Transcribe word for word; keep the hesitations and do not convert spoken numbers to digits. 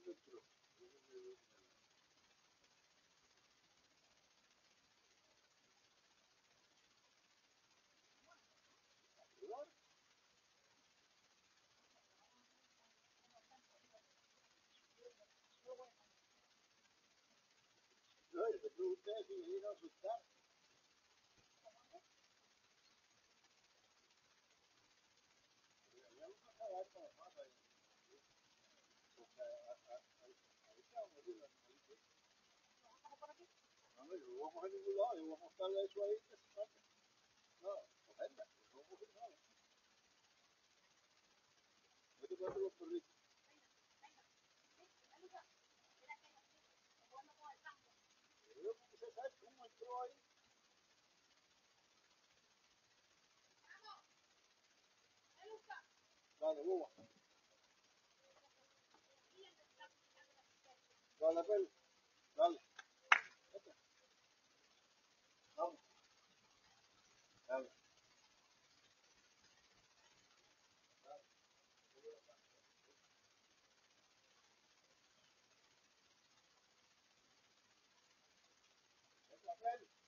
No, yo te pregunté si me iban a asustar. Habíamos a acabar con la pata ahí. Porque a- a- a- ahí se va a morir el animalito. No, no, yo no voy a coger ningún lado, yo voy a montarle eso ahí que se saque. No, cogerla, yo no voy a coger nada. Yo te cuento los perritos. Yo quise saber cómo entró ahí. Dale, boba. Dale, pelo. Dale. Vete. Vamos. Dale. Dale.